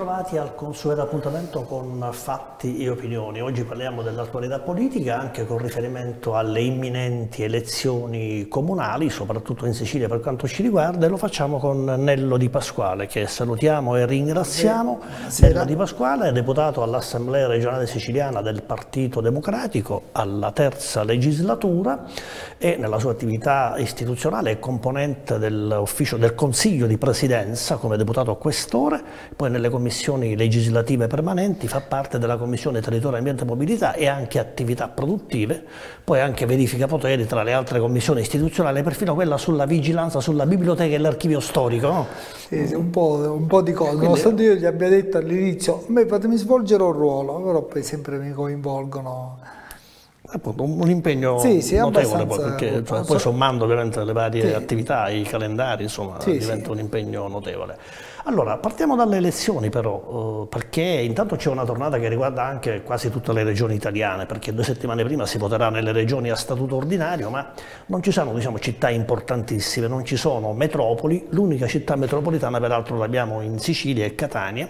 ritrovati al consueto appuntamento con fatti e opinioni. Oggi parliamo dell'attualità politica anche con riferimento alle imminenti elezioni comunali, soprattutto in Sicilia per quanto ci riguarda, e lo facciamo con Nello Di Pasquale, che salutiamo e ringraziamo. Nello Di Pasquale è deputato all'Assemblea regionale siciliana del Partito Democratico alla terza legislatura e nella sua attività istituzionale è componente dell'ufficio del Consiglio di Presidenza come deputato questore. Poi nelle commissioni legislative permanenti fa parte della Commissione Territorio, Ambiente e Mobilità e anche attività produttive, poi anche verifica poteri tra le altre commissioni istituzionali, perfino quella sulla vigilanza sulla biblioteca e l'archivio storico. No? Sì, un po' di cose, nonostante io gli abbia detto all'inizio, fatemi svolgere un ruolo, però poi sempre mi coinvolgono. Appunto, un impegno notevole, perché poi sommando ovviamente le varie attività, i calendari, insomma, diventa un impegno notevole. Allora, partiamo dalle elezioni però, perché intanto c'è una tornata che riguarda anche quasi tutte le regioni italiane, perché 2 settimane prima si voterà nelle regioni a statuto ordinario, ma non ci sono, diciamo, città importantissime, non ci sono metropoli. L'unica città metropolitana peraltro l'abbiamo in Sicilia, è Catania.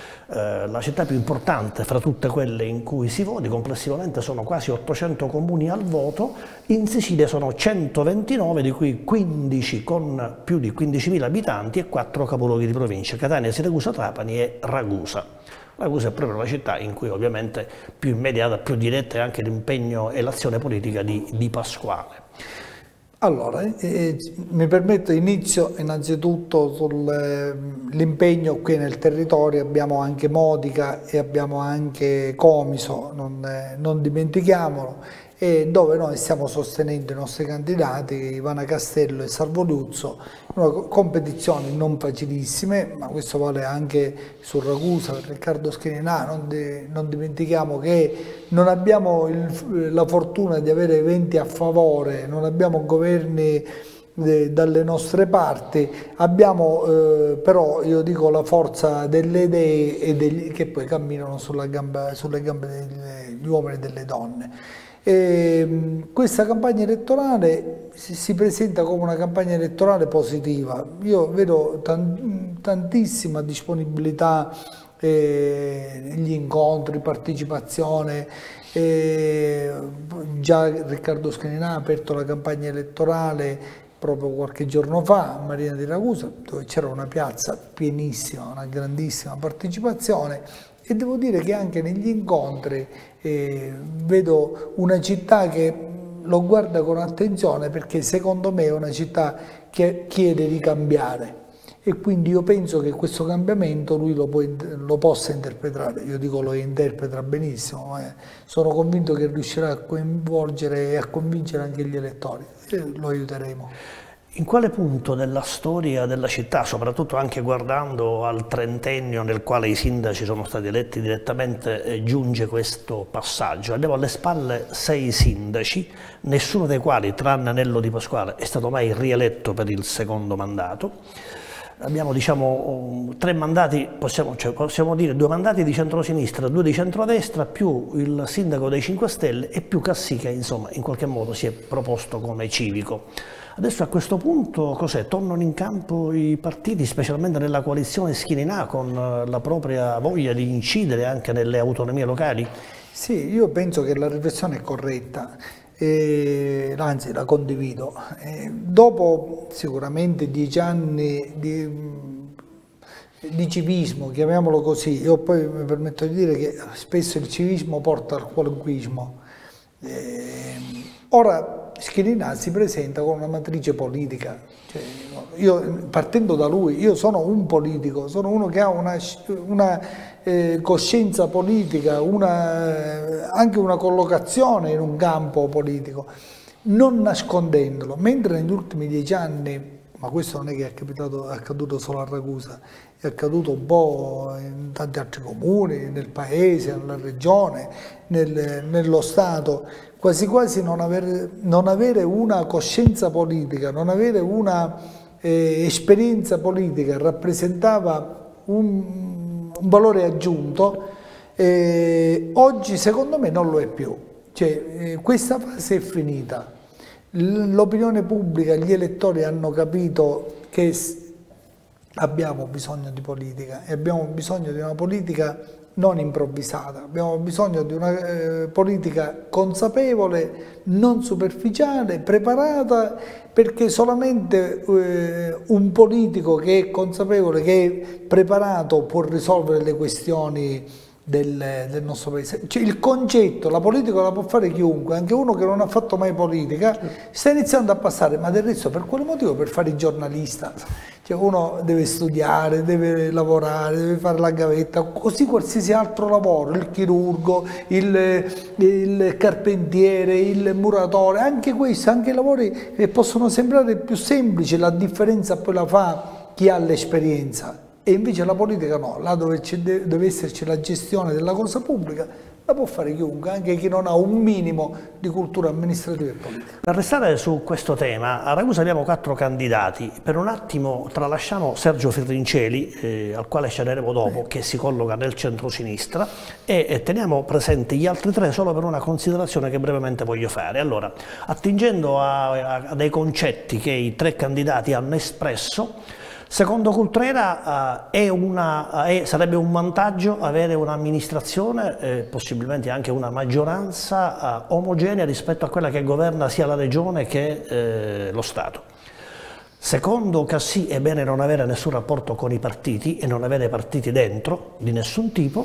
La città più importante fra tutte quelle in cui si voti, complessivamente sono quasi 800 comuni al voto, in Sicilia sono 129, di cui 15 con più di 15.000 abitanti e 4 capoluoghi di provincia, Catania, Siracusa, Trapani e Ragusa. Ragusa è proprio la città in cui ovviamente più immediata, più diretta è anche l'impegno e l'azione politica di Pasquale. Allora, mi permetto, inizio innanzitutto sull'impegno qui nel territorio. Abbiamo anche Modica e abbiamo anche Comiso, non dimentichiamolo, e dove noi stiamo sostenendo i nostri candidati, Ivana Castello e Salvo Luzzo, una competizione non facilissime, ma questo vale anche su Ragusa per Riccardo Schirinà. Non dimentichiamo che non abbiamo la fortuna di avere venti a favore, non abbiamo governi dalle nostre parti, abbiamo però, io dico, la forza delle idee che poi camminano sulle gambe degli uomini e delle donne. Questa campagna elettorale si presenta come una campagna elettorale positiva. Io vedo tantissima disponibilità negli incontri, partecipazione. Già Riccardo Schirinà ha aperto la campagna elettorale proprio qualche giorno fa a Marina di Ragusa, dove c'era una piazza pienissima, una grandissima partecipazione, e devo dire che anche negli incontri vedo una città che lo guarda con attenzione, perché secondo me è una città che chiede di cambiare, e quindi io penso che questo cambiamento lui lo possa interpretare. Io dico lo interpreta benissimo, ma sono convinto che riuscirà a coinvolgere e a convincere anche gli elettori, e lo aiuteremo. In quale punto della storia della città, soprattutto anche guardando al trentennio nel quale i sindaci sono stati eletti direttamente, giunge questo passaggio? Abbiamo alle spalle 6 sindaci, nessuno dei quali, tranne Nello Di Pasquale, è stato mai rieletto per il secondo mandato. Abbiamo, diciamo, 3 mandati, possiamo dire 2 mandati di centrosinistra, 2 di centrodestra, più il sindaco dei 5 Stelle e più Cassì, che insomma in qualche modo si è proposto come civico. Adesso a questo punto cos'è? Tornano in campo i partiti, specialmente nella coalizione Schirinà, con la propria voglia di incidere anche nelle autonomie locali? Sì, io penso che la riflessione è corretta, anzi la condivido. Dopo sicuramente 10 anni di civismo, chiamiamolo così, io poi mi permetto di dire che spesso il civismo porta al qualunquismo. Ora Schirinà si presenta con una matrice politica. Cioè, io, partendo da lui, io sono un politico, sono uno che ha una coscienza politica, anche una collocazione in un campo politico, non nascondendolo, mentre negli ultimi 10 anni, ma questo non è che è accaduto solo a Ragusa, è accaduto un po' in tanti altri comuni, nel paese, nella regione, nello Stato, quasi quasi non avere una coscienza politica, non avere una esperienza politica rappresentava un valore aggiunto. Oggi secondo me non lo è più, cioè, questa fase è finita. L'opinione pubblica, gli elettori hanno capito che abbiamo bisogno di politica e abbiamo bisogno di una politica non improvvisata, abbiamo bisogno di una politica consapevole, non superficiale, preparata, perché solamente un politico che è consapevole, che è preparato, può risolvere le questioni del nostro paese. Cioè, il concetto, la politica la può fare chiunque, anche uno che non ha fatto mai politica, sta iniziando a passare, ma del resto per quale motivo? Per fare il giornalista. Cioè, uno deve studiare, deve lavorare, deve fare la gavetta, così qualsiasi altro lavoro, il chirurgo, il carpentiere, il muratore, anche questo, anche lavori che possono sembrare più semplici, la differenza poi la fa chi ha l'esperienza. E invece la politica no, là dove deve esserci la gestione della cosa pubblica, la può fare chiunque, anche chi non ha un minimo di cultura amministrativa e politica. Per restare su questo tema, a Ragusa abbiamo 4 candidati. Per un attimo tralasciamo Sergio Firrinceli, al quale sceglieremo dopo, che si colloca nel centro-sinistra, e teniamo presenti gli altri 3 solo per una considerazione che brevemente voglio fare. Allora, attingendo a dei concetti che i 3 candidati hanno espresso, secondo Cultrera sarebbe un vantaggio avere un'amministrazione, possibilmente anche una maggioranza omogenea rispetto a quella che governa sia la regione che lo Stato. Secondo Cassì è bene non avere nessun rapporto con i partiti e non avere partiti dentro di nessun tipo,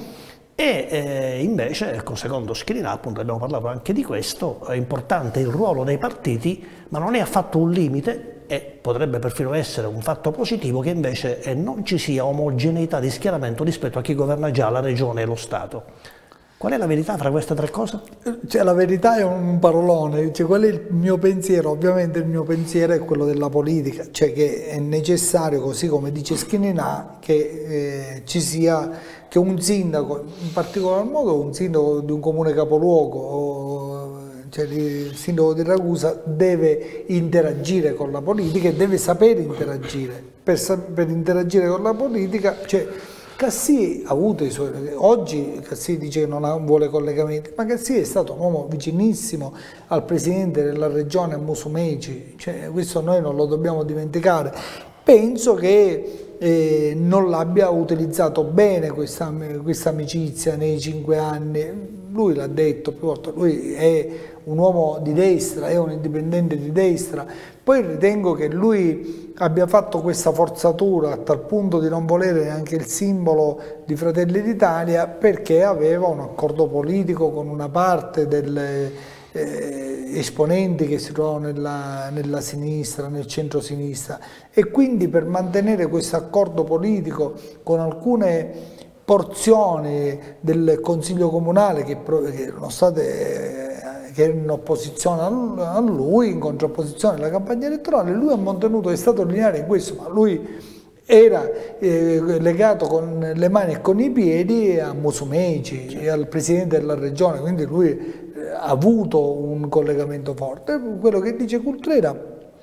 e invece, secondo Schirinà, appunto abbiamo parlato anche di questo, è importante il ruolo dei partiti, ma non è affatto un limite, e potrebbe perfino essere un fatto positivo che invece non ci sia omogeneità di schieramento rispetto a chi governa già la regione e lo Stato. Qual è la verità fra queste 3 cose? Cioè, la verità è un parolone, cioè, qual è il mio pensiero? Ovviamente il mio pensiero è quello della politica, cioè che è necessario, così come dice Schirinà, che ci sia, che un sindaco, in particolar modo un sindaco di un comune capoluogo, cioè il sindaco di Ragusa, deve interagire con la politica e deve sapere interagire. Per interagire con la politica, cioè, Cassì ha avuto i suoi... Oggi Cassì dice che non vuole collegamenti, ma Cassì è stato un uomo vicinissimo al presidente della regione, a Musumeci, cioè, questo noi non lo dobbiamo dimenticare. Penso che non l'abbia utilizzato bene questa amicizia nei 5 anni. Lui l'ha detto più volte, lui è un uomo di destra, è un indipendente di destra. Poi ritengo che lui abbia fatto questa forzatura a tal punto di non volere neanche il simbolo di Fratelli d'Italia, perché aveva un accordo politico con una parte degli esponenti che si trovano nella sinistra, nel centro-sinistra, e quindi per mantenere questo accordo politico con alcune porzioni del Consiglio Comunale che erano state che era in opposizione a lui, in contrapposizione alla campagna elettorale, lui ha mantenuto, è stato lineare in questo, ma lui era legato con le mani e con i piedi a Musumeci e al presidente della regione, quindi lui ha avuto un collegamento forte. Quello che dice Cultrera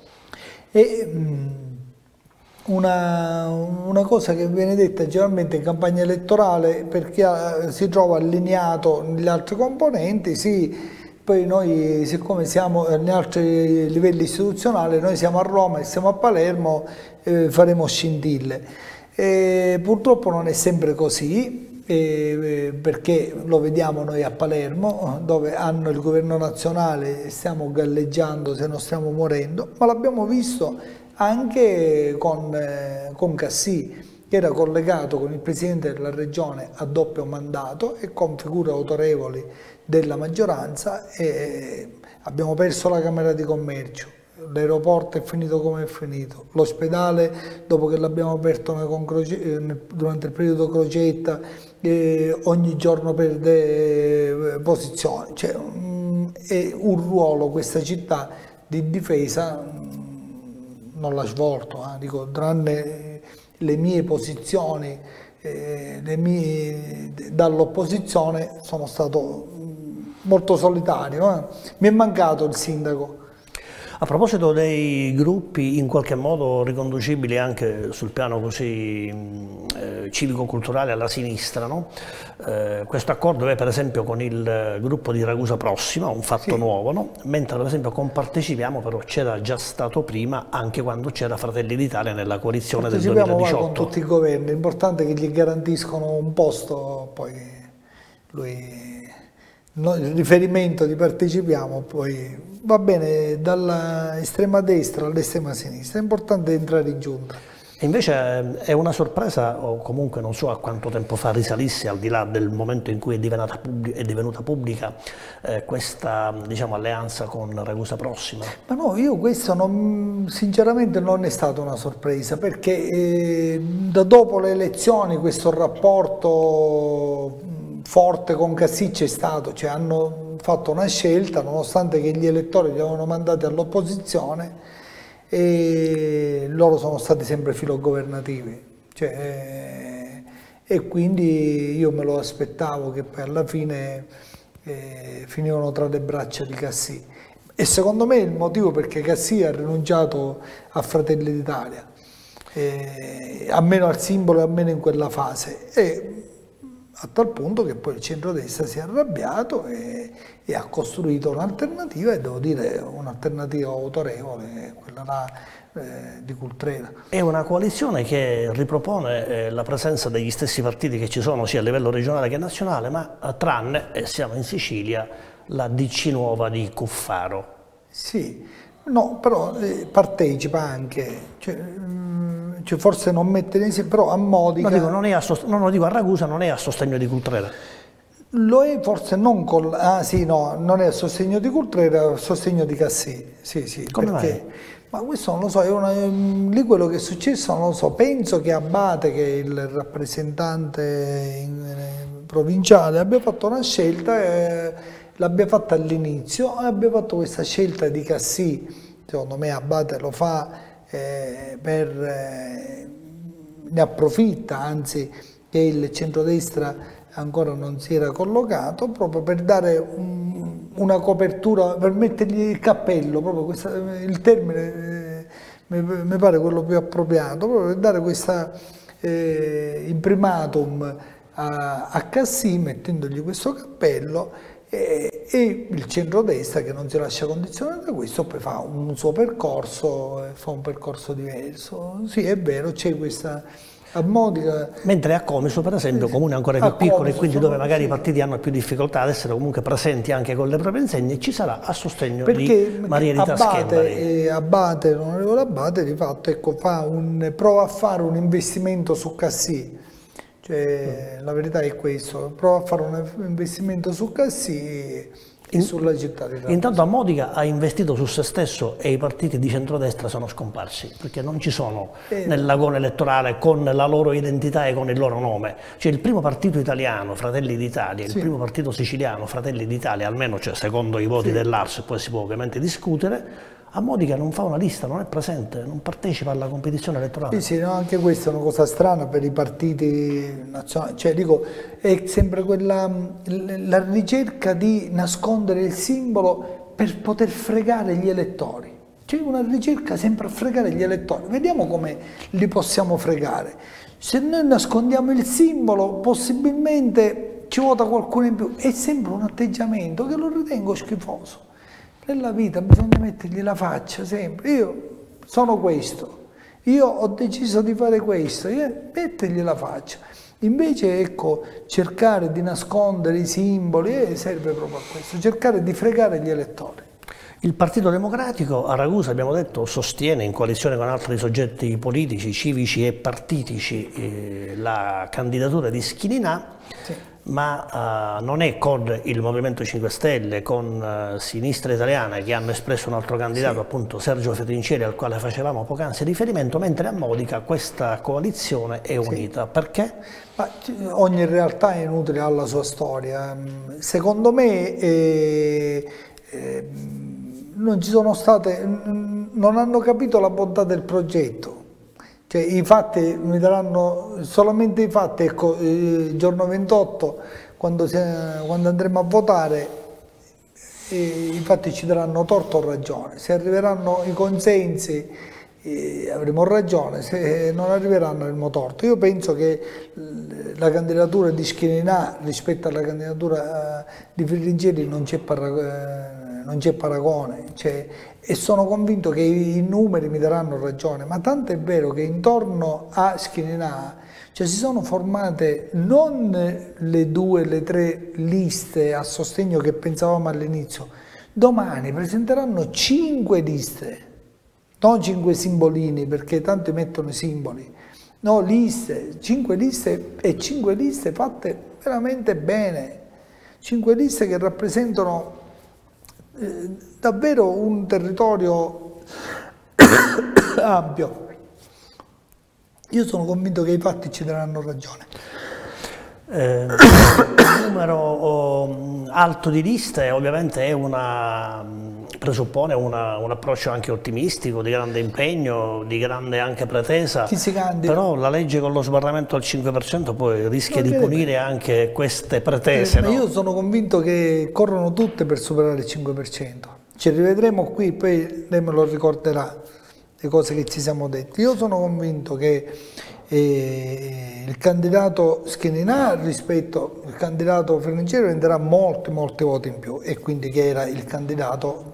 è una cosa che viene detta generalmente in campagna elettorale, perché si trova allineato negli altri componenti, sì. Poi noi, siccome siamo negli altri livelli istituzionali, noi siamo a Roma e siamo a Palermo, faremo scintille. Purtroppo non è sempre così, perché lo vediamo noi a Palermo, dove hanno il governo nazionale e stiamo galleggiando se non stiamo morendo, ma l'abbiamo visto anche con Cassì, che era collegato con il presidente della regione a doppio mandato e con figure autorevoli della maggioranza, e abbiamo perso la Camera di Commercio, l'aeroporto è finito come è finito, l'ospedale dopo che l'abbiamo aperto durante il periodo Crocetta ogni giorno perde posizioni, cioè, è un ruolo questa città di difesa non l'ha svolto, dico, tranne le mie posizioni dall'opposizione sono stato molto solitario, mi è mancato il sindaco. A proposito dei gruppi in qualche modo riconducibili anche sul piano così civico-culturale alla sinistra, no? Questo accordo è per esempio con il gruppo di Ragusa Prossima, un fatto nuovo, no? Mentre per esempio con Partecipiamo però c'era già stato prima, anche quando c'era Fratelli d'Italia nella coalizione del 2018. Con tutti i governi, l'importante è che gli garantiscono un posto, poi lui, il riferimento di Partecipiamo, poi va bene dall'estrema destra all'estrema sinistra, è importante entrare in giunta. E invece è una sorpresa, o comunque non so a quanto tempo fa risalisse, al di là del momento in cui è divenuta pubblica questa, diciamo, alleanza con Ragusa Prossima? Ma no, io questo sinceramente non è stata una sorpresa, perché da dopo le elezioni questo rapporto forte con Cassì c'è stato, cioè hanno fatto una scelta nonostante che gli elettori li avevano mandati all'opposizione, e loro sono stati sempre filogovernativi, cioè, e quindi io me lo aspettavo che poi alla fine finivano tra le braccia di Cassì, e secondo me il motivo perché Cassì ha rinunciato a Fratelli d'Italia, almeno al simbolo e almeno in quella fase, e a tal punto che poi il centrodestra si è arrabbiato e ha costruito un'alternativa, e devo dire un'alternativa autorevole, quella là, di Cultrera. È una coalizione che ripropone la presenza degli stessi partiti che ci sono sia a livello regionale che nazionale, ma tranne, e siamo in Sicilia, la DC Nuova di Cuffaro. Sì, no, però partecipa anche, cioè forse non mette insieme, però a Modica... No, dico a Ragusa non è a sostegno di Cultrera. Lo è forse non con... Ah sì, no, non è a sostegno di Cultrera, è a sostegno di Cassì. Sì, come perché... mai? Ma questo non lo so, lì quello che è successo non lo so, penso che Abate, che è il rappresentante provinciale, abbia fatto una scelta, l'abbia fatta all'inizio, e abbia fatto questa scelta di Cassì, secondo me Abate lo fa ne approfitta, anzi, che il centrodestra ancora non si era collocato, proprio per dare una copertura, per mettergli il cappello, proprio il termine mi pare quello più appropriato, proprio per dare questa imprimatum a Cassì, mettendogli questo cappello, e il centrodestra, che non si lascia condizionare da questo, poi fa un suo percorso, fa un percorso diverso. Sì, è vero, c'è questa a Modica. Mentre a Comiso, per esempio, comune ancora più piccolo, e quindi dove magari i partiti hanno più difficoltà ad essere comunque presenti anche con le proprie insegne, ci sarà a sostegno di Maria Rita Schembari. L'onorevole Abate di fatto, ecco, prova a fare un investimento su Cassì. Cioè, la verità è questo, prova a fare un investimento su Cassì e sulla città di Ragusa. Intanto a Modica ha investito su se stesso, e i partiti di centrodestra sono scomparsi, perché non ci sono nell'agone elettorale con la loro identità e con il loro nome. Cioè il primo partito italiano, Fratelli d'Italia, il primo partito siciliano, Fratelli d'Italia, almeno cioè, secondo i voti dell'Ars, poi si può ovviamente discutere, a Modica non fa una lista, non è presente, non partecipa alla competizione elettorale. Sì, no, anche questa è una cosa strana per i partiti nazionali, cioè dico, è sempre la ricerca di nascondere il simbolo per poter fregare gli elettori. C'è una ricerca sempre a fregare gli elettori, vediamo come li possiamo fregare. Se noi nascondiamo il simbolo, possibilmente ci vota qualcuno in più, è sempre un atteggiamento che lo ritengo schifoso. Nella vita bisogna mettergli la faccia sempre, io sono questo, io ho deciso di fare questo, mettergli la faccia. Invece ecco, cercare di nascondere i simboli serve proprio a questo, cercare di fregare gli elettori. Il Partito Democratico a Ragusa, abbiamo detto, sostiene in coalizione con altri soggetti politici, civici e partitici la candidatura di Schininà. Ma non è con il Movimento 5 Stelle, con Sinistra Italiana, che hanno espresso un altro candidato, appunto Sergio Fettincieri, al quale facevamo poc'anzi riferimento, mentre a Modica questa coalizione è unita. Perché? Ma ogni realtà è inutile alla sua storia. Secondo me non ci sono state, non hanno capito la bontà del progetto. Cioè, i fatti mi daranno solamente i fatti, ecco, il giorno 28, quando andremo a votare, infatti ci daranno torto o ragione. Se arriveranno i consensi avremo ragione, se non arriveranno avremo torto. Io penso che la candidatura di Schirinà rispetto alla candidatura di Firringeri non c'è paragone, e sono convinto che i numeri mi daranno ragione, ma tanto è vero che intorno a Schirinà si sono formate non le 2, le 3 liste a sostegno che pensavamo all'inizio. Domani presenteranno 5 liste, non 5 simbolini, perché tanti mettono i simboli. No, liste, 5 liste, e 5 liste fatte veramente bene. 5 liste che rappresentano davvero un territorio ampio. Io sono convinto che i fatti ci daranno ragione. Un numero alto di liste ovviamente presuppone un approccio anche ottimistico, di grande impegno, di grande anche pretesa, però la legge con lo sbarramento al 5% poi rischia di punire anche queste pretese. No? Io sono convinto che corrono tutte per superare il 5%. Ci rivedremo qui, poi lei me lo ricorderà, le cose che ci siamo detti. Io sono convinto che il candidato Schirinà rispetto al candidato Firringeri prenderà molti voti in più, e quindi che era il candidato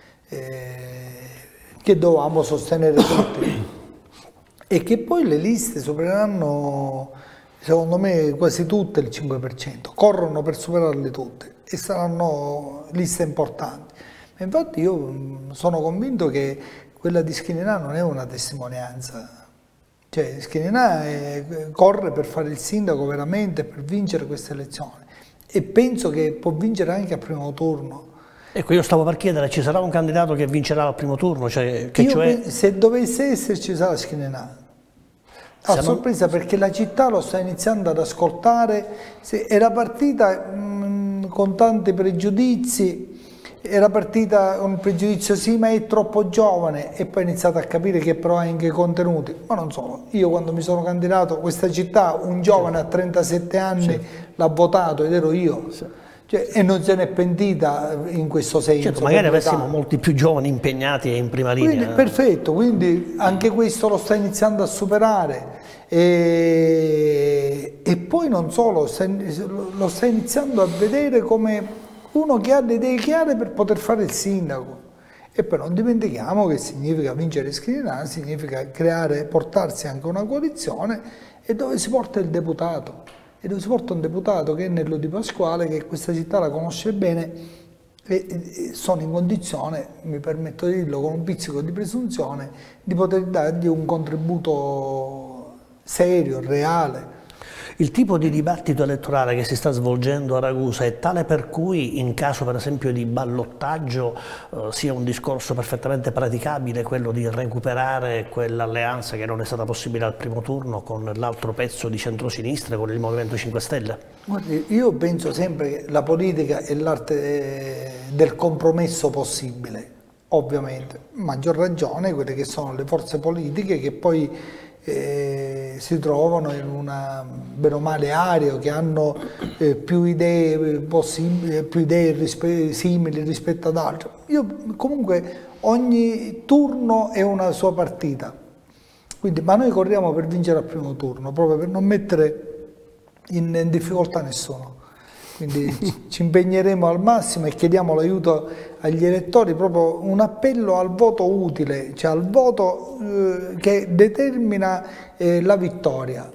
che dovevamo sostenere tutti, e che poi le liste supereranno secondo me quasi tutte il 5%, corrono per superarle tutte e saranno liste importanti. Infatti io sono convinto che quella di Schirinà non è una testimonianza. Schirinà corre per fare il sindaco veramente, per vincere queste elezioni, e penso che può vincere anche al primo turno. Ecco, io stavo per chiedere, ci sarà un candidato che vincerà al primo turno? Se dovesse esserci sarà Schirinà. A sorpresa, perché la città lo sta iniziando ad ascoltare. Era partita con tanti pregiudizi, era partita con il pregiudizio sì, ma è troppo giovane, e poi ha iniziato a capire che però ha anche contenuti. Ma non solo, io quando mi sono candidato, questa città, un giovane a 37 anni l'ha votato, ed ero io. E non se n'è pentita in questo senso. Certo, magari avessimo molti più giovani impegnati in prima linea. Quindi, perfetto, quindi anche questo lo sta iniziando a superare. E poi non solo, lo sta iniziando a vedere come uno che ha le idee chiare per poter fare il sindaco. E poi non dimentichiamo che significa vincere Schirinà, significa portarsi anche una coalizione, e dove si porta il deputato. E dove si porta un deputato che è Nello Di Pasquale, che questa città la conosce bene, e sono in condizione, mi permetto di dirlo con un pizzico di presunzione, di poter dargli un contributo serio, reale. Il tipo di dibattito elettorale che si sta svolgendo a Ragusa è tale per cui, in caso per esempio di ballottaggio, sia un discorso perfettamente praticabile quello di recuperare quell'alleanza che non è stata possibile al primo turno con l'altro pezzo di centrosinistra, con il Movimento 5 Stelle? Guardi, io penso sempre che la politica è l'arte del compromesso possibile, ovviamente. Maggior ragione quelle che sono le forze politiche che poi si trovano in una bene o male area, che hanno più idee possibili, più idee simili rispetto ad altre. Comunque ogni turno è una sua partita, quindi, ma noi corriamo per vincere al primo turno, proprio per non mettere in difficoltà nessuno. Quindi ci impegneremo al massimo e chiediamo l'aiuto agli elettori, proprio un appello al voto utile, cioè al voto che determina la vittoria.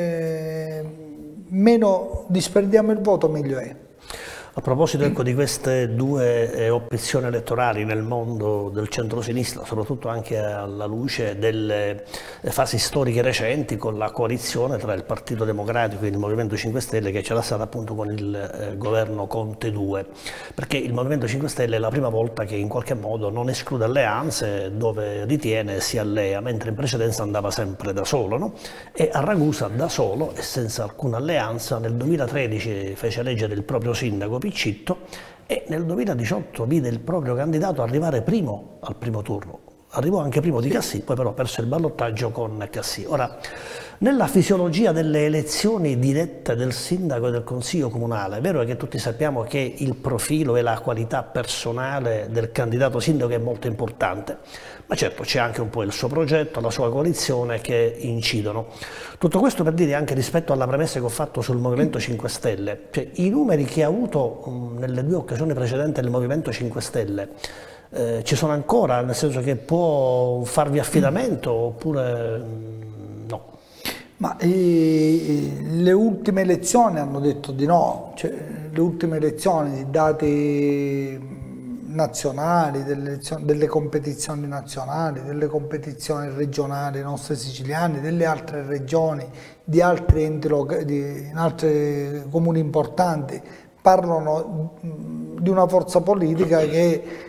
Meno disperdiamo il voto, meglio è. A proposito di queste due opzioni elettorali nel mondo del centro-sinistra, soprattutto anche alla luce delle fasi storiche recenti, con la coalizione tra il Partito Democratico e il Movimento 5 Stelle che c'era stata appunto con il governo Conte 2, perché il Movimento 5 Stelle è la prima volta che in qualche modo non esclude alleanze, dove ritiene si allea, mentre in precedenza andava sempre da solo, no? E a Ragusa da solo e senza alcuna alleanza nel 2013 fece eleggere il proprio sindaco Piccitto, e nel 2018 vide il proprio candidato arrivare primo al primo turno. arrivò anche primo di Cassì, poi però perse il ballottaggio con Cassì. Ora, nella fisiologia delle elezioni dirette del sindaco e del consiglio comunale, è vero che tutti sappiamo che il profilo e la qualità personale del candidato sindaco è molto importante, ma certo c'è anche un po' il suo progetto, la sua coalizione che incidono. Tutto questo per dire anche rispetto alla premessa che ho fatto sul Movimento 5 Stelle, cioè i numeri che ha avuto nelle 2 occasioni precedenti il Movimento 5 Stelle, ci sono ancora, nel senso che può farvi affidamento oppure no? Ma le ultime elezioni hanno detto di no, cioè, le ultime elezioni, i dati nazionali, delle competizioni nazionali, delle competizioni regionali nostre siciliane, delle altre regioni, di altri enti locali, in altri comuni importanti, parlano di una forza politica che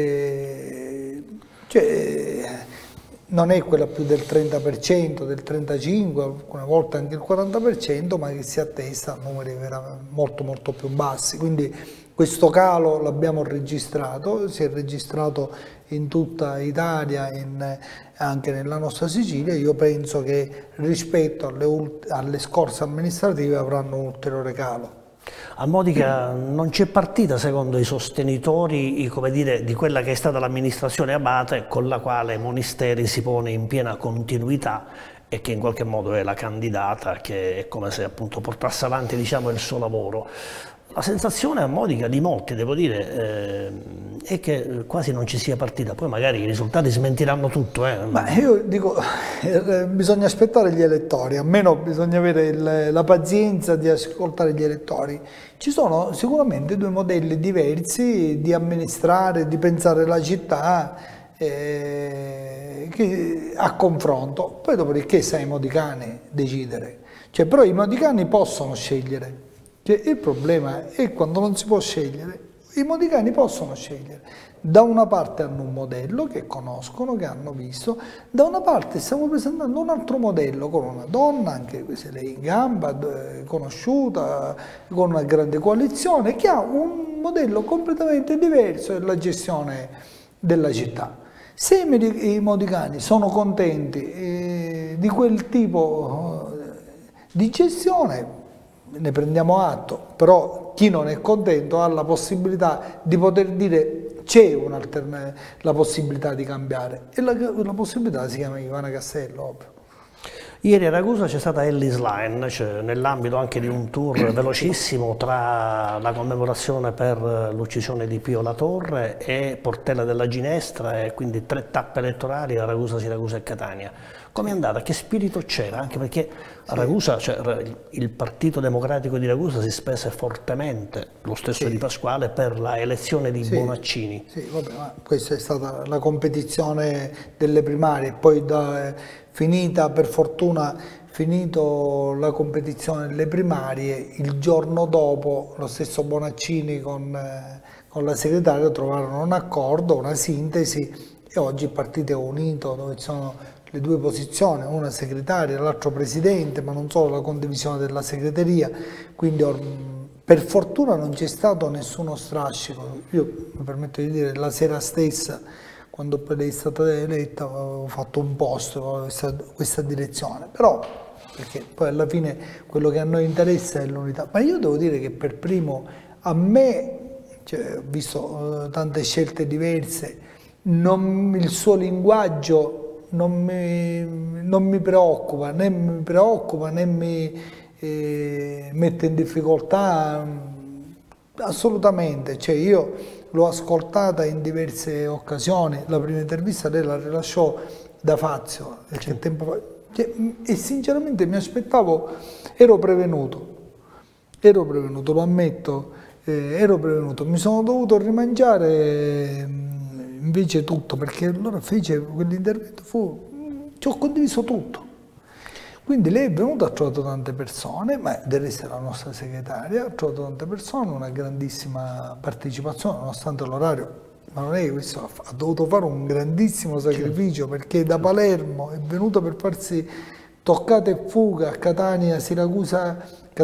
non è quella più del 30%, del 35%, alcune volte anche il 40%, ma che si attesta a numeri molto molto più bassi. Quindi questo calo l'abbiamo registrato, si è registrato in tutta Italia, anche nella nostra Sicilia. Io penso che rispetto alle scorse amministrative avranno un ulteriore calo. A Modica non c'è partita, secondo i sostenitori, come dire, di quella che è stata l'amministrazione Abate, con la quale Monisteri si pone in piena continuità e che in qualche modo è la candidata, che è come se appunto portasse avanti, diciamo, il suo lavoro. La sensazione a Modica di molti, devo dire, è che quasi non ci sia partita. Poi magari i risultati smentiranno tutto. Ma io dico, bisogna aspettare gli elettori, almeno bisogna avere la pazienza di ascoltare gli elettori. Ci sono sicuramente 2 modelli diversi di amministrare, di pensare la città a confronto. Poi dopodiché sta ai modicani decidere. Cioè, però i modicani possono scegliere. Il problema è quando non si può scegliere. I modicani possono scegliere. Da una parte hanno un modello che conoscono, che hanno visto, da una parte stiamo presentando un altro modello con una donna, anche se lei in gamba, conosciuta, con una grande coalizione, che ha un modello completamente diverso della gestione della città. Se i modicani sono contenti di quel tipo di gestione, ne prendiamo atto, però chi non è contento ha la possibilità di poter dire c'è la possibilità di cambiare, e la possibilità si chiama Ivana Castello, ovvio. Ieri a Ragusa c'è stata Ellis Line, cioè nell'ambito anche di un tour velocissimo tra la commemorazione per l'uccisione di Pio La Torre e Portella della Ginestra, e quindi 3 tappe elettorali a Ragusa, Siracusa e Catania. Come è andata? Che spirito c'era? Anche perché a Ragusa, cioè, il Partito Democratico di Ragusa si spese fortemente, lo stesso di Pasquale, per la elezione di Bonaccini. Sì, vabbè, ma questa è stata la competizione delle primarie, poi finita, per fortuna, finito la competizione delle primarie, il giorno dopo lo stesso Bonaccini con la segretaria trovarono un accordo, una sintesi, e oggi il partito è unito, dove ci sono le 2 posizioni, una segretaria, l'altro presidente, ma non solo, la condivisione della segreteria, quindi per fortuna non c'è stato nessuno strascico. Io mi permetto di dire, la sera stessa, quando poi lei è stata eletta, avevo fatto un post questa direzione, però perché poi alla fine quello che a noi interessa è l'unità. Ma io devo dire che per primo, a me, cioè, ho visto tante scelte diverse, il suo linguaggio non mi preoccupa, né mi mette in difficoltà, assolutamente. Cioè, io l'ho ascoltata in diverse occasioni, la prima intervista lei la rilasciò da Fazio, tempo fa, e sinceramente mi aspettavo, ero prevenuto, lo ammetto, ero prevenuto, mi sono dovuto rimangiare invece tutto, perché allora fece quell'intervento, ci ho condiviso tutto. Quindi lei è venuta, ha trovato tante persone, ma del resto è la nostra segretaria, ha trovato tante persone, una grandissima partecipazione, nonostante l'orario. Ma non è che questo, ha dovuto fare un grandissimo sacrificio, perché da Palermo è venuto per farsi toccata e fuga a Catania, Siracusa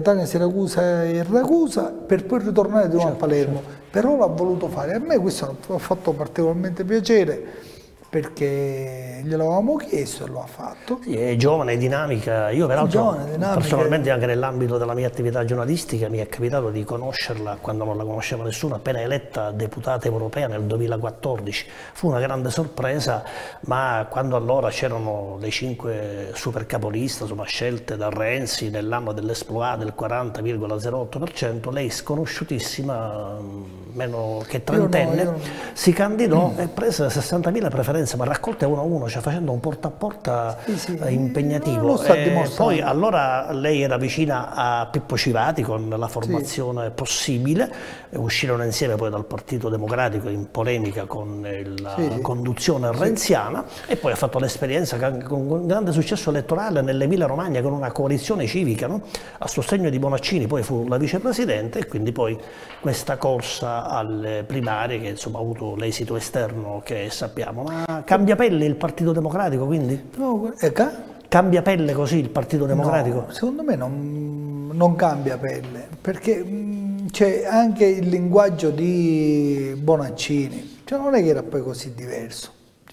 e Ragusa, per poi ritornare di nuovo a Palermo. Però l'ha voluto fare. A me questo ha fatto particolarmente piacere. perché gliel'avevamo chiesto e lo ha fatto. Sì, è giovane, è dinamica. Io peraltro personalmente anche nell'ambito della mia attività giornalistica mi è capitato di conoscerla quando non la conosceva nessuno, appena eletta deputata europea nel 2014. Fu una grande sorpresa, ma quando allora c'erano le 5 super capoliste, insomma, scelte da Renzi nell'anno dell'esploit del 40,08%, lei sconosciutissima, meno che trentenne, si candidò e prese 60.000 preferenze, ma raccolte uno a uno, cioè facendo un porta a porta impegnativo. Poi allora lei era vicina a Pippo Civati con la formazione possibile, uscirono insieme poi dal Partito Democratico in polemica con la conduzione renziana, e poi ha fatto l'esperienza con un grande successo elettorale nell'Emilia Romagna con una coalizione civica, no? A sostegno di Bonaccini, poi fu la vicepresidente, e quindi poi questa corsa alle primarie che insomma ha avuto l'esito esterno che sappiamo. Ma cambia pelle il Partito Democratico, quindi? No, cambia pelle così il Partito Democratico? No, secondo me non cambia pelle, perché c'è anche il linguaggio di Bonaccini, cioè non è che era poi così diverso.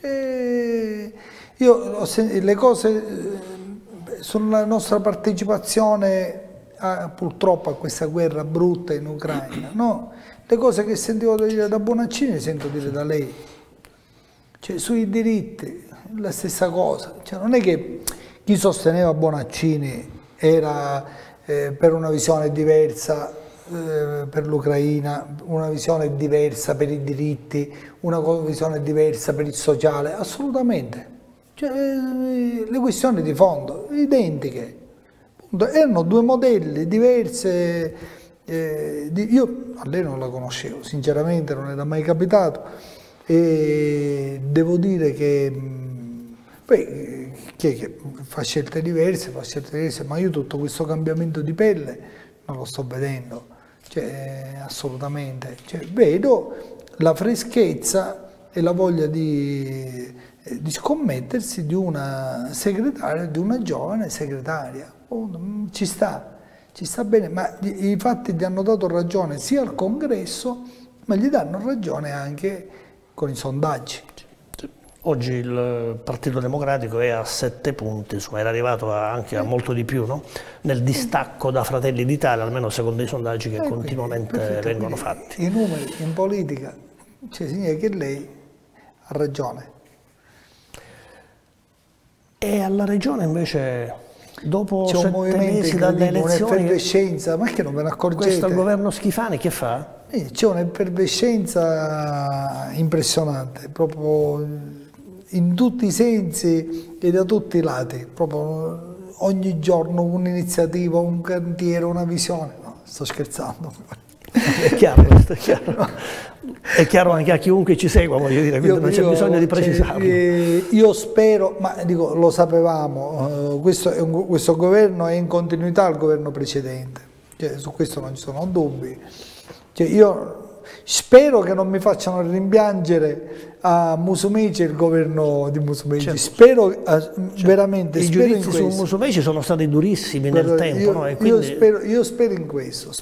Le cose sulla nostra partecipazione purtroppo a questa guerra brutta in Ucraina, no? Le cose che sentivo dire da Bonaccini le sento dire da lei. Cioè, sui diritti, la stessa cosa. Cioè, non è che chi sosteneva Bonaccini era per una visione diversa per l'Ucraina, una visione diversa per i diritti, una visione diversa per il sociale, assolutamente. Cioè, le questioni di fondo, identiche. Erano due modelli diversi. Io a lei non la conoscevo, sinceramente non era mai capitato. E devo dire che poi chi è che fa scelte diverse, ma io tutto questo cambiamento di pelle non lo sto vedendo, cioè, assolutamente. Cioè, vedo la freschezza e la voglia di scommettersi di una segretaria, di una giovane segretaria. Ci sta bene, ma i fatti gli hanno dato ragione sia al congresso, ma gli danno ragione anche con i sondaggi. Oggi il Partito Democratico è a 7 punti, insomma, era arrivato anche a molto di più, no? Nel distacco da Fratelli d'Italia, almeno secondo i sondaggi che continuamente vengono fatti. I numeri in politica, cioè, significa che lei ha ragione. E alla Regione invece, dopo 7 mesi dalle elezioni, un'effervescenza, ma che non ve ne accorgete? Questo governo Schifani che fa? C'è un'effervescenza impressionante, proprio in tutti i sensi e da tutti i lati, proprio ogni giorno un'iniziativa, un cantiere, una visione. No, sto scherzando. È chiaro, questo è chiaro. È chiaro anche a chiunque ci segua, voglio dire, quindi non c'è bisogno di precisarlo. Io spero, ma dico, lo sapevamo, questo governo è in continuità al governo precedente, cioè, su questo non ci sono dubbi. Cioè, io spero che non mi facciano rimpiangere a Musumeci il governo di Musumeci, certo. Spero veramente. I giudizi su Musumeci sono stati durissimi nel tempo. Io, no? E quindi... io spero in questo,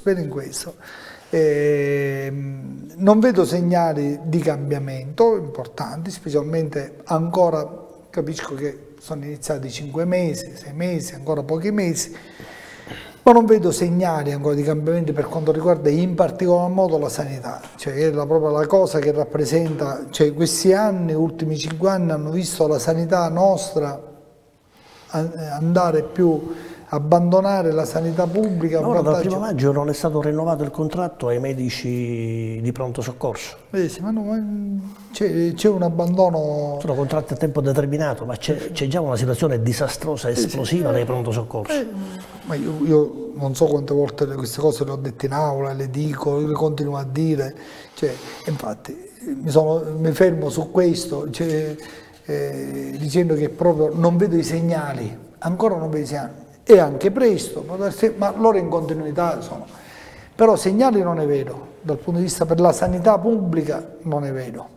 non vedo segnali di cambiamento importanti, specialmente ancora, capisco che sono iniziati 5 mesi, 6 mesi, ancora pochi mesi, ma non vedo segnali ancora di cambiamenti per quanto riguarda in particolar modo la sanità, cioè è proprio la cosa che rappresenta, cioè questi anni, ultimi 5 anni hanno visto la sanità nostra andare più, abbandonare la sanità pubblica. Ora dal 1° maggio non è stato rinnovato il contratto ai medici di pronto soccorso. Sì, ma c'è un abbandono. Sono contratti a tempo determinato, ma c'è già una situazione disastrosa, esplosiva nei pronto soccorso. Ma io non so quante volte queste cose le ho dette in aula, le dico, le continuo a dire. Cioè, infatti mi fermo su questo, cioè, dicendo che proprio non vedo i segnali, ancora non vedo i segnali. È anche presto, ma loro in continuità sono. Però segnali non ne vedo, dal punto di vista per la sanità pubblica non ne vedo.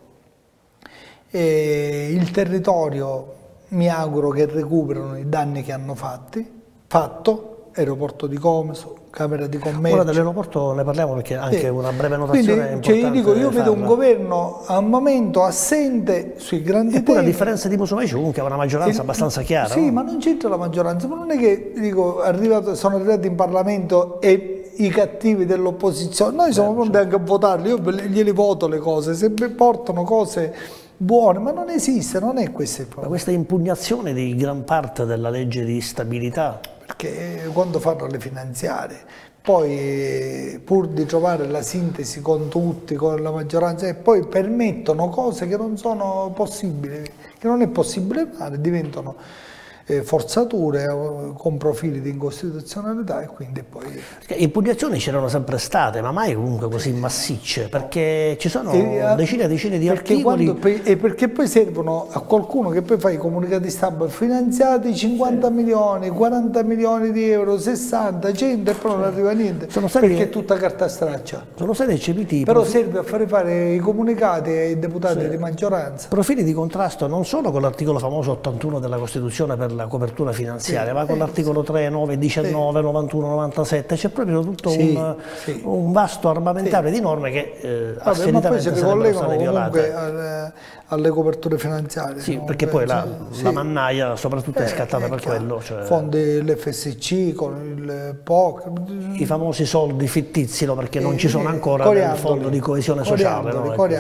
E il territorio mi auguro che recuperano i danni che hanno fatto, aeroporto di Comiso, Camera di Commercio. Ora dell'aeroporto ne parliamo perché anche una breve notazione è importante. Io dico, io vedo un governo al momento assente sui grandi temi. Eppure a differenza di Musumeci comunque ha una maggioranza abbastanza chiara. Sì, no? ma non c'entra la maggioranza, ma non è che dico, sono arrivati in Parlamento e i cattivi dell'opposizione, noi siamo pronti anche a votarli, io glieli voto le cose, se portano cose buone, ma non esiste, non è questo il problema. Ma questa impugnazione di gran parte della legge di stabilità, perché quando fanno le finanziarie, poi pur di trovare la sintesi con tutti, con la maggioranza, e poi permettono cose che non sono possibili, che non è possibile fare, diventano forzature con profili di incostituzionalità e quindi poi... Impugnazioni c'erano sempre state, ma mai comunque così massicce, perché ci sono decine e decine di articoli... perché poi servono a qualcuno che poi fa i comunicati stampa finanziati 50 milioni, 40 milioni di euro, 60, 100 e poi non arriva niente, perché è tutta carta straccia. Sono stati eccepiti... Però serve a fare i comunicati ai deputati di maggioranza. Profili di contrasto non solo con l'articolo famoso 81 della Costituzione per la copertura finanziaria, ma con l'articolo 3, 9, 19, 91, 97, c'è proprio tutto un vasto armamentario di norme che assolutamente sarebbero state violate. Alle coperture finanziarie. Sì, perché poi la mannaia soprattutto è scattata per quello. Cioè, fondi l'FSC, con il POC. I famosi soldi fittizi, perché non ci sono ancora nel fondo di coesione sociale.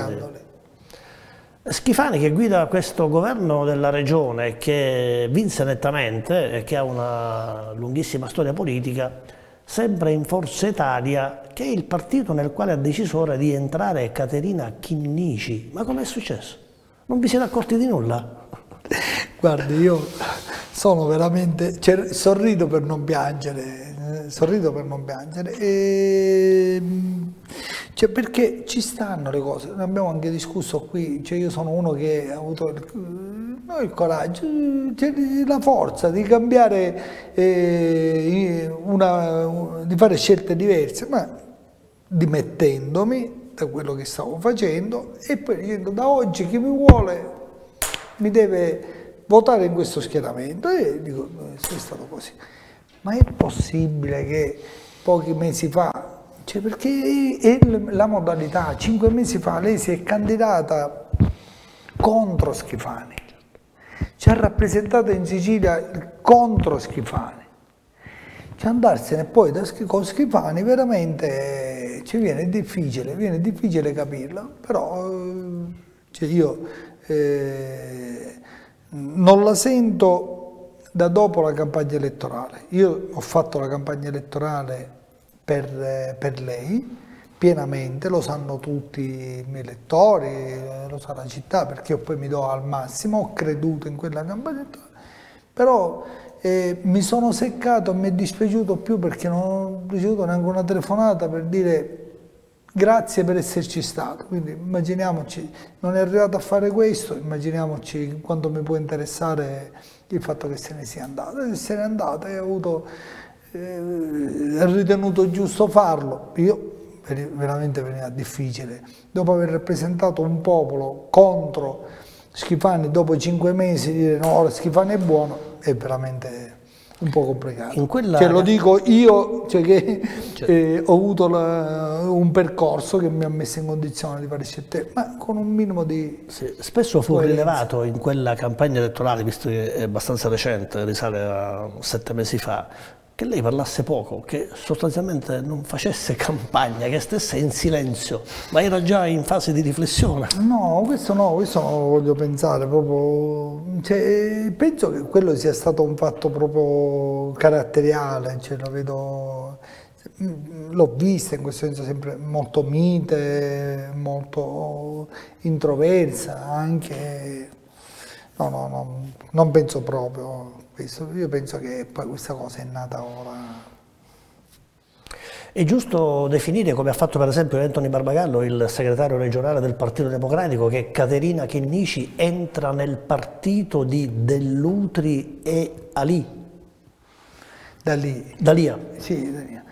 Schifani, che guida questo governo della regione, che vinse nettamente e che ha una lunghissima storia politica, sempre in Forza Italia, che è il partito nel quale ha deciso ora di entrare Caterina Chinnici. Ma com'è successo? Non vi siete accorti di nulla? Guardi, io sono veramente... sorrido per non piangere, perché ci stanno le cose, ne abbiamo anche discusso qui, io sono uno che ha avuto il coraggio, la forza di cambiare, di fare scelte diverse, ma dimettendomi da quello che stavo facendo e poi dicendo da oggi chi mi vuole mi deve votare in questo schieramento, e dico è stato così. Ma è possibile che pochi mesi fa, perché è la modalità, 5 mesi fa lei si è candidata contro Schifani, ci ha rappresentato in Sicilia contro Schifani, andarsene poi con Schifani veramente viene difficile capirlo, però io non la sento da dopo la campagna elettorale. Io ho fatto la campagna elettorale per lei pienamente, lo sanno tutti i miei elettori, lo sa la città, perché io poi mi do al massimo, ho creduto in quella campagna elettorale, però mi sono seccato, mi è dispiaciuto più perché non ho ricevuto neanche una telefonata per dire grazie per esserci stato, quindi immaginiamoci, non è arrivato a fare questo, immaginiamoci quanto mi può interessare il fatto che se ne sia andata. Se ne è andata e ho ritenuto giusto farlo. Io veramente veniva difficile, dopo aver rappresentato un popolo contro Schifani, dopo 5 mesi dire no, Schifani è buono, è veramente un po' complicato. Lo dico io, che ho avuto un percorso che mi ha messo in condizione di fare scelte, ma con un minimo di... Sì, spesso fu rilevato in quella campagna elettorale, visto che è abbastanza recente, risale a 7 mesi fa, che lei parlasse poco, che sostanzialmente non facesse campagna, che stesse in silenzio, ma era già in fase di riflessione. No, questo non voglio pensare proprio, penso che quello sia stato un fatto proprio caratteriale, l'ho vista in questo senso sempre molto mite, molto introversa anche, no, non penso proprio. Io penso che poi questa cosa è nata ora. È giusto definire, come ha fatto per esempio Anthony Barbagallo, il segretario regionale del Partito Democratico, che Caterina Chinnici entra nel partito di Dell'Utri e Ali? D'Alia. Sì, D'Alia.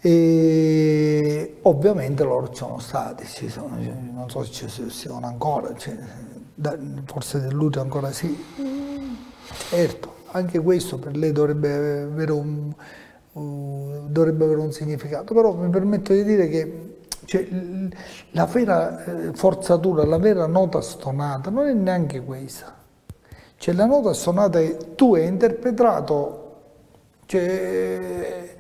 E ovviamente loro ci sono stati, non so se ci sono ancora, forse Dell'Utri ancora sì. Certo. Anche questo per lei dovrebbe avere dovrebbe avere un significato, però mi permetto di dire che cioè, la vera forzatura, la vera nota stonata non è neanche questa. Cioè, la nota stonata è tu hai interpretato cioè,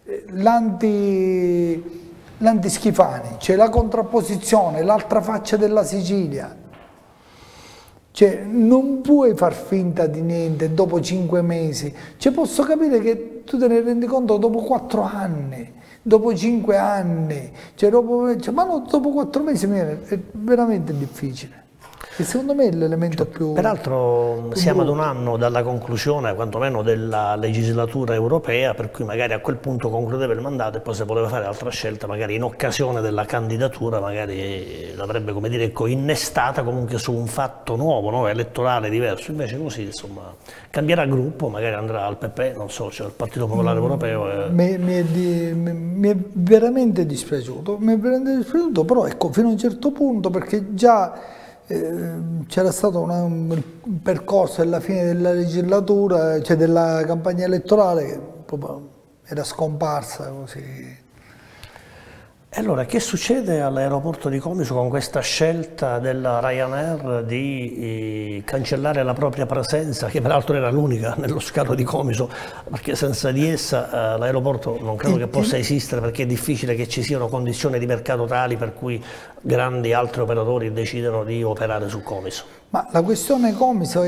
l'anti-Schifani, c'è la contrapposizione, l'altra faccia della Sicilia. Cioè, non puoi far finta di niente dopo 5 mesi. Cioè, posso capire che tu te ne rendi conto dopo 4 anni, dopo 5 anni, cioè, ma no, dopo 4 mesi è veramente difficile. E secondo me è l'elemento più... Peraltro siamo ad un anno dalla conclusione, quantomeno, della legislatura europea, per cui magari a quel punto concludeva il mandato e poi se voleva fare altra scelta, magari in occasione della candidatura, magari l'avrebbe, come dire, innestata comunque su un fatto nuovo, no? Elettorale diverso. Invece così, insomma, cambierà gruppo, magari andrà al PP, non so, cioè al Partito Popolare Europeo. Mi è veramente dispiaciuto, però ecco, fino a un certo punto, perché già... c'era stato un percorso alla fine della legislatura, cioè della campagna elettorale, che proprio era scomparsa così. E allora, che succede all'aeroporto di Comiso con questa scelta della Ryanair di cancellare la propria presenza, che peraltro era l'unica nello scalo di Comiso, perché senza di essa l'aeroporto non credo che possa esistere, perché è difficile che ci siano condizioni di mercato tali per cui grandi altri operatori decidono di operare su Comiso? Ma la questione Comiso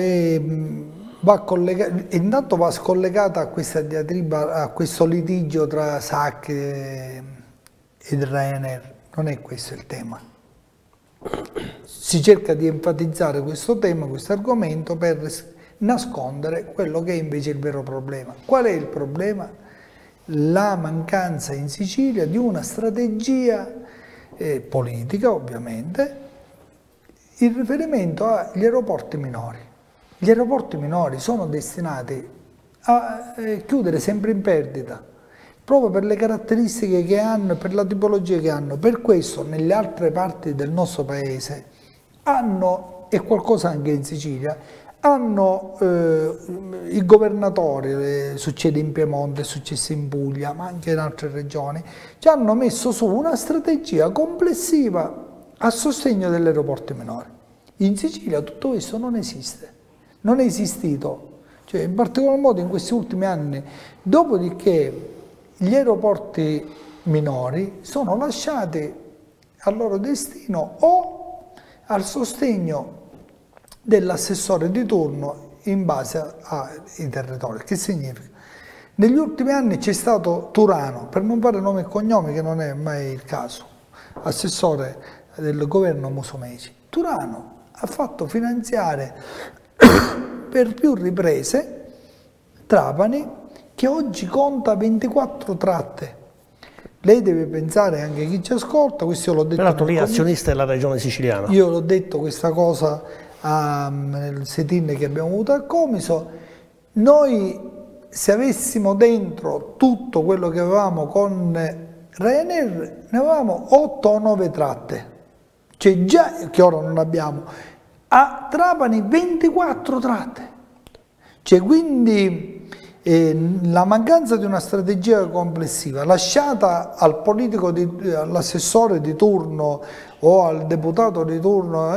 intanto va scollegata a questa diatriba, a questo litigio tra SAC ed Ryanair. Non è questo il tema. Si cerca di enfatizzare questo tema, questo argomento, per nascondere quello che è invece il vero problema. Qual è il problema? La mancanza in Sicilia di una strategia politica, ovviamente, in riferimento agli aeroporti minori. Gli aeroporti minori sono destinati a chiudere sempre in perdita, proprio per le caratteristiche che hanno e per la tipologia che hanno. Per questo nelle altre parti del nostro paese hanno, e qualcosa anche in Sicilia, hanno i governatori, succede in Piemonte, è successo in Puglia, ma anche in altre regioni, ci hanno messo su una strategia complessiva a sostegno degli aeroporti minori. In Sicilia tutto questo non esiste, non è esistito, cioè, in particolar modo in questi ultimi anni, dopodiché gli aeroporti minori sono lasciati al loro destino o al sostegno dell'assessore di turno in base ai territori. Che significa? Negli ultimi anni c'è stato Turano, per non fare nome e cognome, che non è mai il caso, assessore del governo Musumeci. Turano ha fatto finanziare per più riprese Trapani, che oggi conta 24 tratte. Lei deve pensare, anche chi ci ascolta, questo io l'ho detto... Peraltro lì azionista della regione siciliana. Io l'ho detto questa cosa nel sit-in che abbiamo avuto a Comiso. Noi, se avessimo dentro tutto quello che avevamo con Ryanair, ne avevamo 8 o 9 tratte. Cioè già, che ora non abbiamo, a Trapani 24 tratte. Cioè quindi... la mancanza di una strategia complessiva lasciata al politico, all'assessore di turno o al deputato di turno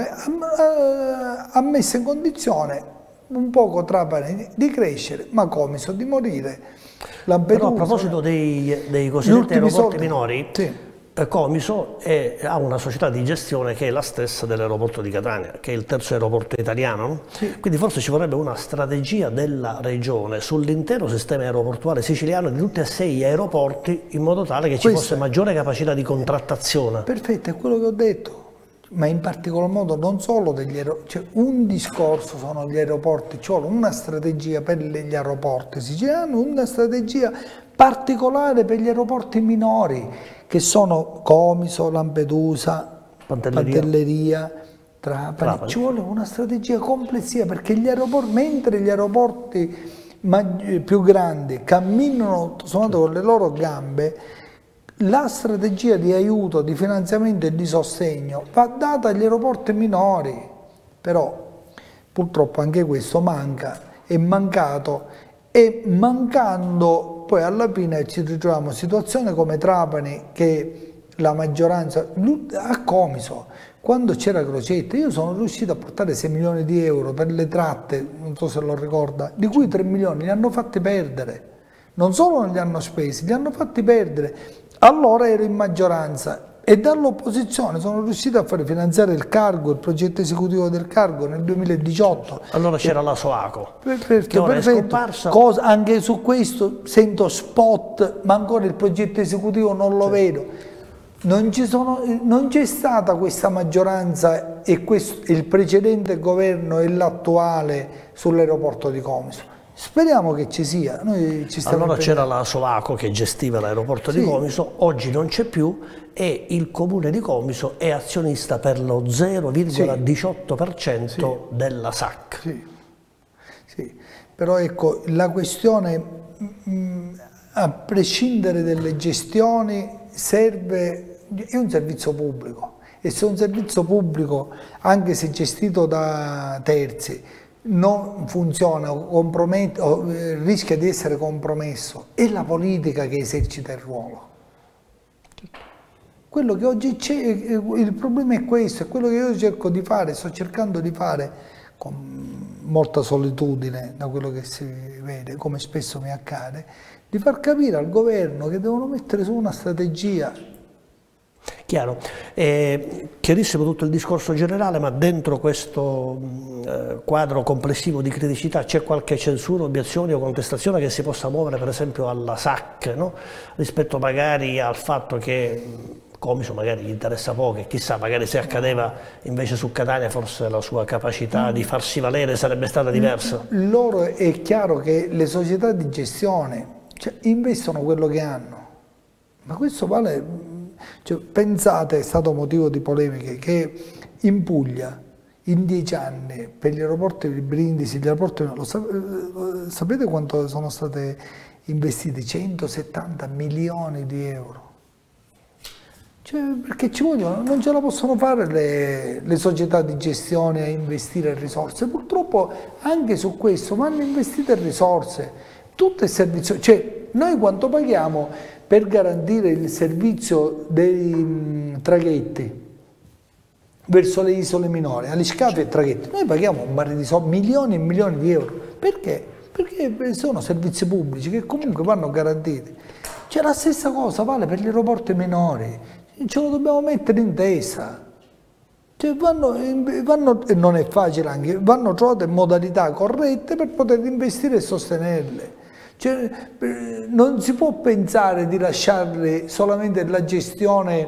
ha messo in condizione un poco Trapani di crescere, ma Comiso di morire. Però a proposito dei cosiddetti aeroporti minori, sì. Comiso ha una società di gestione che è la stessa dell'aeroporto di Catania, che è il terzo aeroporto italiano, no? Sì. Quindi forse ci vorrebbe una strategia della regione sull'intero sistema aeroportuale siciliano di tutti e 6 gli aeroporti, in modo tale che ci fosse maggiore capacità di contrattazione. Perfetto, è quello che ho detto, ma in particolar modo non solo degli aeroporti, cioè un discorso sono gli aeroporti, cioè una strategia per gli aeroporti siciliani, una strategia particolare per gli aeroporti minori, che sono Comiso, Lampedusa, Pantelleria, Trapani. Ci vuole una strategia complessiva, perché gli aeroporti, mentre gli aeroporti più grandi camminano con le loro gambe, la strategia di aiuto, di finanziamento e di sostegno va data agli aeroporti minori. Però purtroppo anche questo manca, è mancato, e mancando poi alla fine ci ritroviamo in situazione come Trapani, che la maggioranza, a Comiso, quando c'era Crocetta, io sono riuscito a portare 6 milioni di euro per le tratte, non so se lo ricorda, di cui 3 milioni li hanno fatti perdere. Non solo non li hanno spesi, li hanno fatti perdere. Allora ero in maggioranza e dall'opposizione sono riuscito a fare finanziare il cargo, il progetto esecutivo del cargo nel 2018. Allora c'era la Soaco, perfetto, anche su questo sento spot, ma ancora il progetto esecutivo non lo vedo. Non c'è stata questa maggioranza e il precedente governo e l'attuale sull'aeroporto di Comiso. Speriamo che ci sia. Allora c'era la Soaco che gestiva l'aeroporto di Comiso, oggi non c'è più e il comune di Comiso è azionista per lo 0,18% della SAC. Sì, però ecco, la questione, a prescindere dalle gestioni, è un servizio pubblico e se un servizio pubblico, anche se gestito da terzi, non funziona o rischia di essere compromesso, è la politica che esercita il ruolo. Quello che oggi c'è, il problema è questo, è quello che io cerco di fare, sto cercando di fare con molta solitudine da quello che si vede, come spesso mi accade, di far capire al governo che devono mettere su una strategia. Chiaro, chiarissimo tutto il discorso generale, ma dentro questo quadro complessivo di criticità c'è qualche censura, obiezione o contestazione che si possa muovere per esempio alla SAC, no? Rispetto magari al fatto che Comiso magari gli interessa poco e chissà, magari se accadeva invece su Catania forse la sua capacità di farsi valere sarebbe stata diversa. Loro è chiaro che le società di gestione investono quello che hanno, ma questo vale... pensate, è stato motivo di polemiche, che in Puglia in 10 anni per gli aeroporti di Brindisi, sapete quanto sono state investite? 170 milioni di euro. Perché ci vogliono, non ce la possono fare le società di gestione a investire risorse. Purtroppo anche su questo vanno investite risorse. Tutto il servizio, noi quanto paghiamo per garantire il servizio dei traghetti verso le isole minori, agli scafi e traghetti, noi paghiamo un mare di soldi, milioni e milioni di euro. Perché? Perché sono servizi pubblici che comunque vanno garantiti. La stessa cosa vale per gli aeroporti minori, ce lo dobbiamo mettere in testa. E non è facile anche, vanno trovate modalità corrette per poter investire e sostenerle. Non si può pensare di lasciarle solamente alla gestione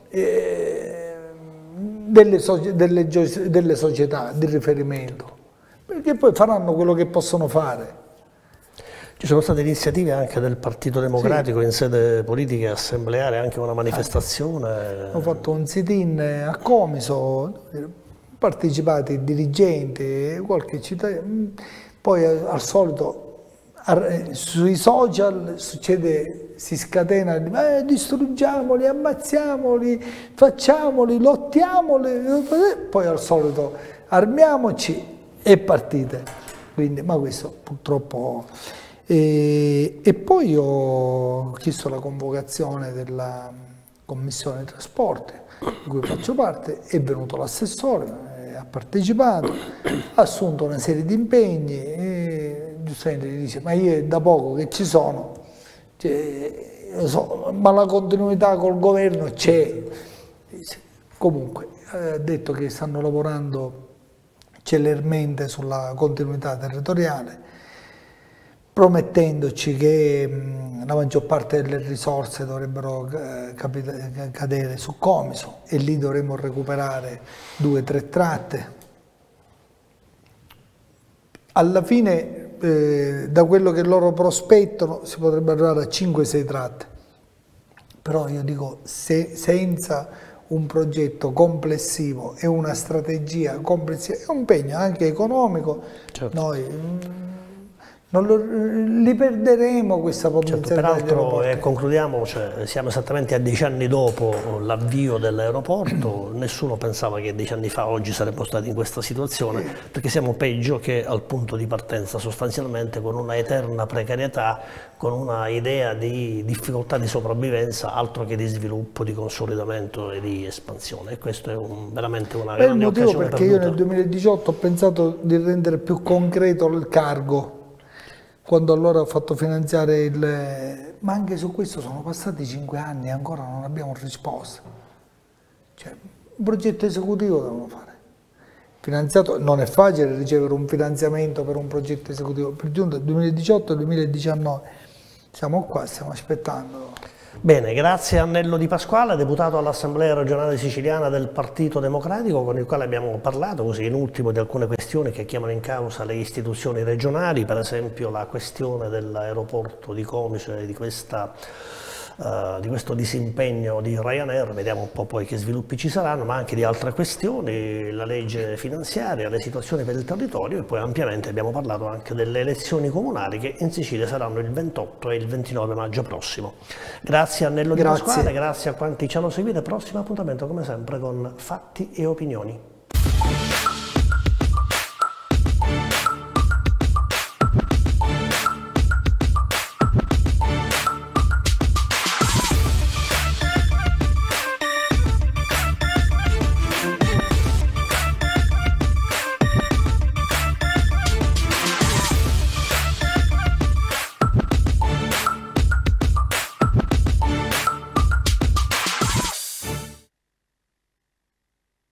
delle società di riferimento, perché poi faranno quello che possono fare. Ci sono state iniziative anche del Partito Democratico in sede politica, assembleare anche una manifestazione. Ho fatto un sit-in a Comiso, partecipati dirigenti, qualche cittadino, poi al solito sui social succede, si scatena, distruggiamoli, ammazziamoli, facciamoli, lottiamoli, poi al solito armiamoci e partite. Quindi, ma questo purtroppo... E poi ho chiesto la convocazione della Commissione Trasporti, di cui faccio parte, è venuto l'assessore, ha partecipato, ha assunto una serie di impegni e giustamente gli dice: ma io è da poco che ci sono, ma la continuità col governo c'è. Comunque ha detto che stanno lavorando celermente sulla continuità territoriale, promettendoci che la maggior parte delle risorse dovrebbero cadere su Comiso e lì dovremmo recuperare 2 o 3 tratte. Alla fine, da quello che loro prospettano, si potrebbe arrivare a 5-6 tratte. Però io dico, senza un progetto complessivo e una strategia complessiva, è un impegno anche economico, noi... li perderemo questa potenzialità. Certo, peraltro, concludiamo, siamo esattamente a 10 anni dopo l'avvio dell'aeroporto, nessuno pensava che 10 anni fa oggi saremmo stati in questa situazione, perché siamo peggio che al punto di partenza, sostanzialmente con una eterna precarietà, con una idea di difficoltà di sopravvivenza, altro che di sviluppo, di consolidamento e di espansione. E questo è veramente una grande occasione perduta. È il motivo perché io nel 2018 ho pensato di rendere più concreto il cargo, quando allora ho fatto finanziare ma anche su questo sono passati 5 anni e ancora non abbiamo risposta. Cioè, un progetto esecutivo devono fare. Finanziato, non è facile ricevere un finanziamento per un progetto esecutivo, per giunta 2018-2019. Siamo qua, stiamo aspettando. Bene, grazie a Annello Di Pasquale, deputato all'Assemblea regionale siciliana del Partito Democratico, con il quale abbiamo parlato, così in ultimo, di alcune questioni che chiamano in causa le istituzioni regionali, per esempio la questione dell'aeroporto di Comiso e di questo disimpegno di Ryanair, vediamo un po' poi che sviluppi ci saranno, ma anche di altre questioni, la legge finanziaria, le situazioni per il territorio, e poi ampiamente abbiamo parlato anche delle elezioni comunali che in Sicilia saranno il 28 e il 29 maggio prossimo. Grazie a Annello Di Pasquale, grazie a quanti ci hanno seguito, prossimo appuntamento come sempre con Fatti e Opinioni.